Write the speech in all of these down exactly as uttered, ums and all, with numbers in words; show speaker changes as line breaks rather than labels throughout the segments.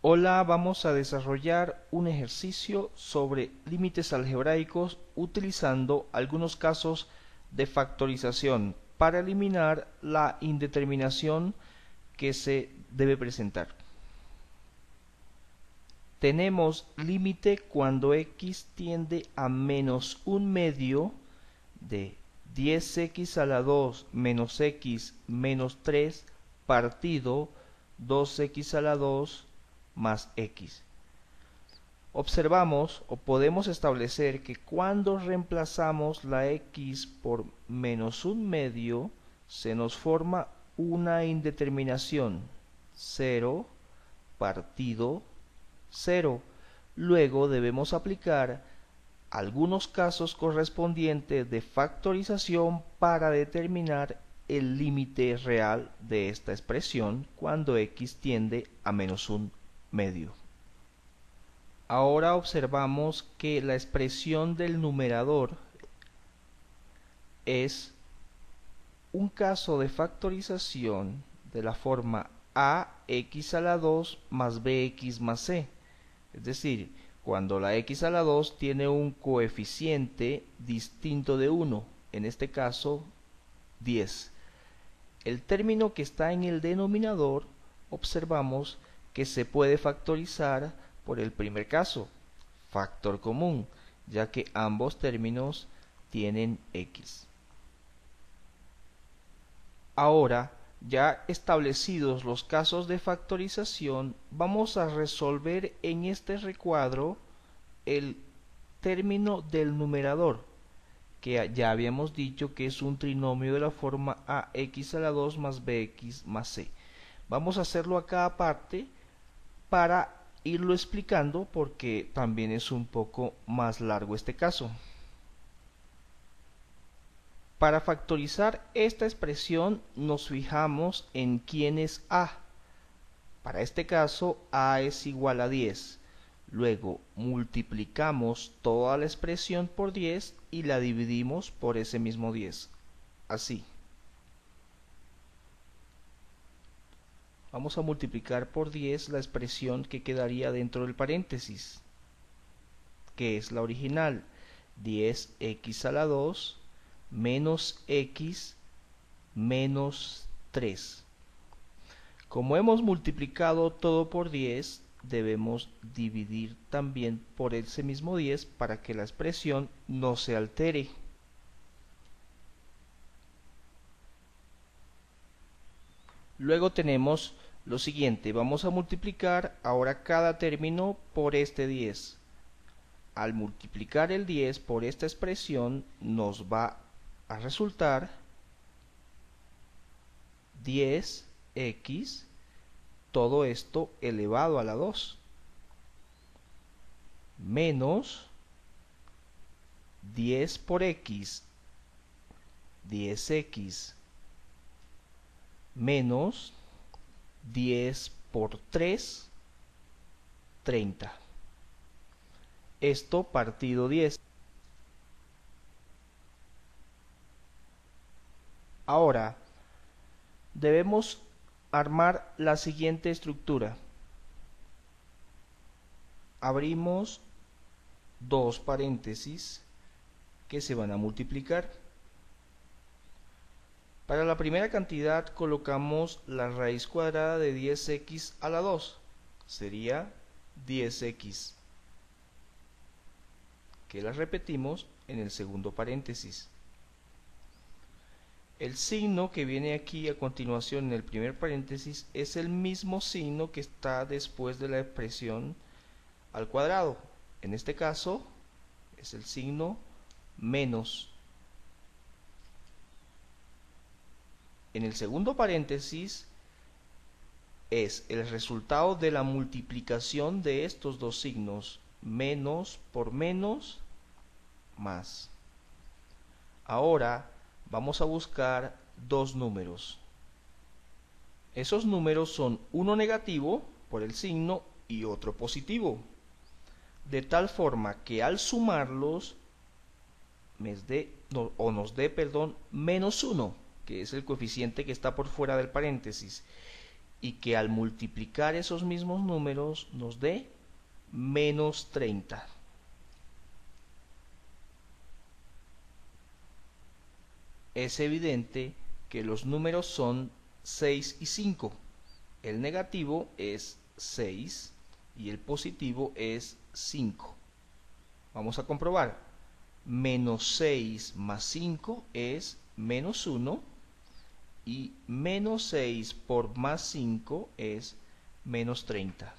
Hola, vamos a desarrollar un ejercicio sobre límites algebraicos utilizando algunos casos de factorización para eliminar la indeterminación que se debe presentar. Tenemos límite cuando x tiende a menos un medio de diez x a la dos menos x menos tres partido dos x a la dos más x. Observamos o podemos establecer que cuando reemplazamos la x por menos un medio, se nos forma una indeterminación cero partido cero. Luego debemos aplicar algunos casos correspondientes de factorización para determinar el límite real de esta expresión cuando x tiende a menos un medio. Ahora observamos que la expresión del numerador es un caso de factorización de la forma ax a la dos más bx más c, es decir, cuando la x a la dos tiene un coeficiente distinto de uno, en este caso diez. El término que está en el denominador observamos que se puede factorizar por el primer caso, factor común, ya que ambos términos tienen x. Ahora, ya establecidos los casos de factorización, vamos a resolver en este recuadro el término del numerador, que ya habíamos dicho que es un trinomio de la forma ax a la dos más bx más c. Vamos a hacerlo a cada parte para irlo explicando porque también es un poco más largo este caso. Para factorizar esta expresión nos fijamos en quién es a. Para este caso a es igual a diez. Luego multiplicamos toda la expresión por diez y la dividimos por ese mismo diez. Así. Vamos a multiplicar por diez la expresión que quedaría dentro del paréntesis, que es la original, diez x a la dos menos x menos tres. Como hemos multiplicado todo por diez, debemos dividir también por ese mismo diez para que la expresión no se altere. Luego tenemos lo siguiente, vamos a multiplicar ahora cada término por este diez. Al multiplicar el diez por esta expresión nos va a resultar diez x, todo esto elevado a la dos, menos diez por x, diez x, menos diez por tres, treinta. Esto partido diez. Ahora, debemos armar la siguiente estructura. Abrimos dos paréntesis que se van a multiplicar. Para la primera cantidad colocamos la raíz cuadrada de diez x a la dos. Sería diez x, que la repetimos en el segundo paréntesis. El signo que viene aquí a continuación en el primer paréntesis es el mismo signo que está después de la expresión al cuadrado. En este caso es el signo menos. En el segundo paréntesis es el resultado de la multiplicación de estos dos signos, menos por menos, más. Ahora vamos a buscar dos números. Esos números son uno negativo por el signo y otro positivo, de tal forma que al sumarlos me dé, no, o nos dé, perdón, menos uno, que es el coeficiente que está por fuera del paréntesis, y que al multiplicar esos mismos números nos dé menos treinta. Es evidente que los números son seis y cinco. El negativo es seis y el positivo es cinco. Vamos a comprobar. Menos seis más cinco es menos uno y menos seis por más cinco es menos treinta.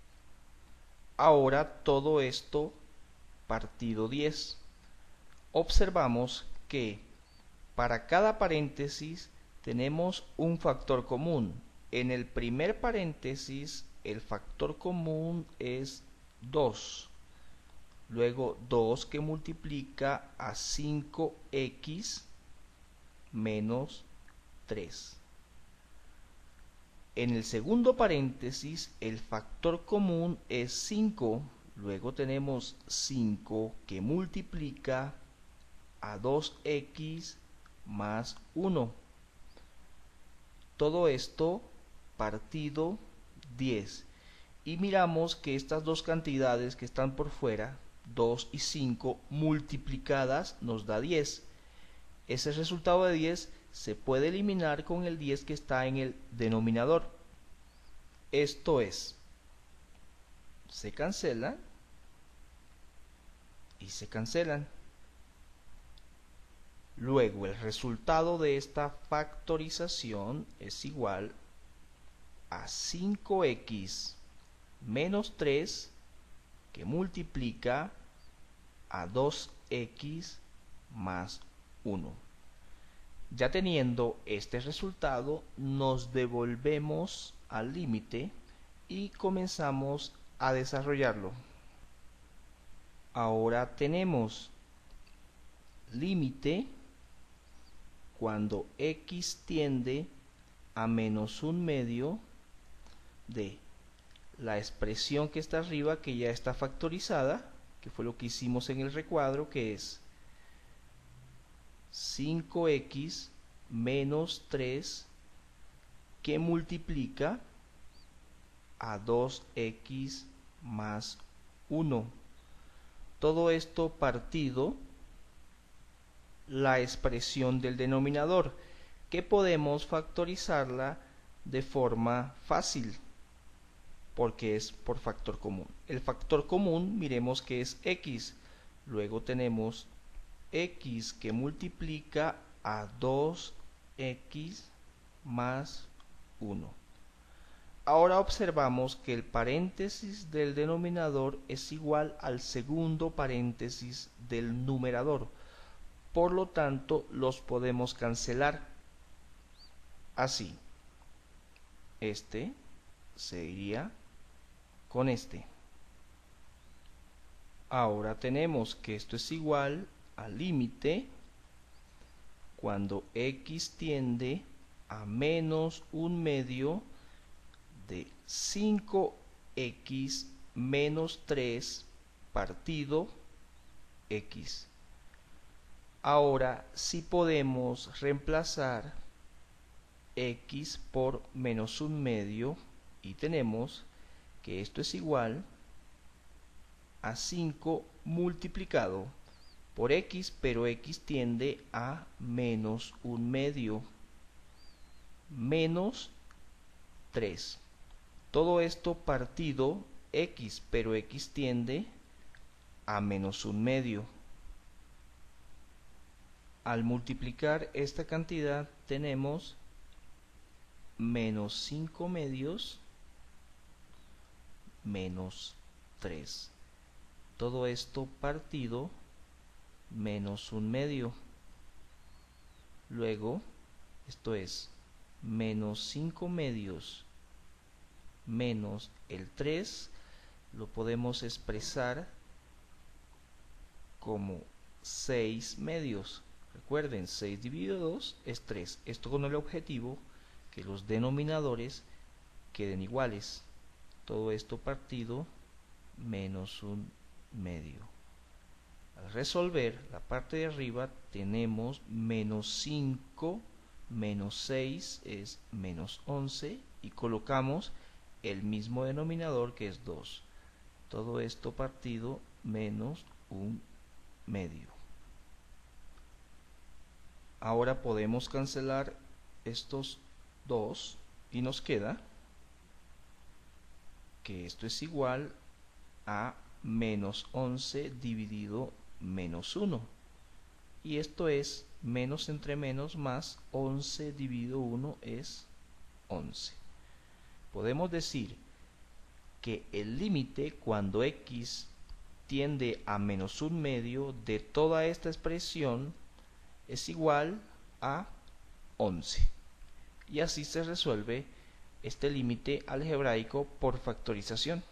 Ahora todo esto partido diez. Observamos que para cada paréntesis tenemos un factor común. En el primer paréntesis el factor común es dos. Luego dos que multiplica a cinco equis menos tres. En el segundo paréntesis el factor común es cinco. Luego tenemos cinco que multiplica a dos equis más uno. Todo esto partido diez. Y miramos que estas dos cantidades que están por fuera, dos y cinco, multiplicadas nos da diez. Ese resultado de diez se puede eliminar con el diez que está en el denominador. Esto es, se cancelan y se cancelan. Luego el resultado de esta factorización es igual a cinco equis menos tres que multiplica a dos equis más uno. Ya teniendo este resultado, nos devolvemos al límite y comenzamos a desarrollarlo. Ahora tenemos límite cuando x tiende a menos un medio de la expresión que está arriba, que ya está factorizada, que fue lo que hicimos en el recuadro, que es cinco equis menos tres que multiplica a dos equis más uno. Todo esto partido la expresión del denominador, que podemos factorizarla de forma fácil porque es por factor común. El factor común, miremos que es x. Luego tenemos x que multiplica a dos equis más uno. Ahora observamos que el paréntesis del denominador es igual al segundo paréntesis del numerador. Por lo tanto, los podemos cancelar. Así, este se iría con este. Ahora tenemos que esto es igual al límite cuando x tiende a menos un medio de cinco equis menos tres partido x. Ahora sí podemos reemplazar x por menos un medio y tenemos que esto es igual a cinco multiplicado por x, pero x tiende a menos un medio, menos tres. Todo esto partido x, pero x tiende a menos un medio. Al multiplicar esta cantidad tenemos menos cinco medios menos tres. Todo esto partido menos un medio. Luego, esto es menos cinco medios menos el tres, lo podemos expresar como seis medios. Recuerden, seis dividido dos es tres. Esto con el objetivo que los denominadores queden iguales. Todo esto partido menos un medio. Al resolver la parte de arriba tenemos menos cinco menos seis es menos once y colocamos el mismo denominador que es dos. Todo esto partido menos un medio. Ahora podemos cancelar estos dos y nos queda que esto es igual a menos once dividido menos uno. Y esto es menos entre menos más once dividido uno es once. Podemos decir que el límite cuando x tiende a menos un medio de toda esta expresión es igual a once. Y así se resuelve este límite algebraico por factorización.